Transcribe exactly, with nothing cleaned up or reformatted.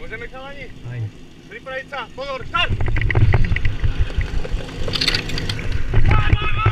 Můžeme chalani? Aj. Připraviť sa, pozor, štart! Vai, vai, vai!